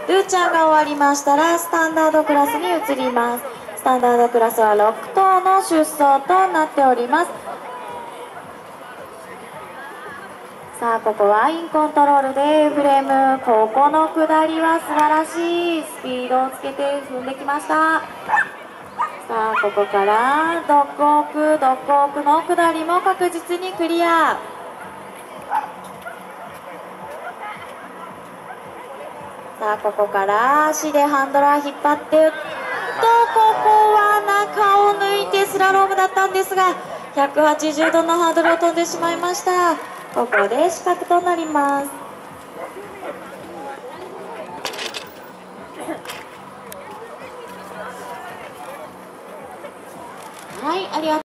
ルーちゃんが終わりましたらスタンダードクラスに移ります。スタンダードクラスは6頭の出走となっております。さあここはインコントロールでフレーム、ここの下りは素晴らしいスピードをつけて踏んできました。さあここからドッグオークの下りも確実にクリア。さあここから足でハンドラー引っ張ってここは中を抜いてスラロームだったんですが180度のハードルを飛んでしまいました。ここで失格となります。はい、ありがとう。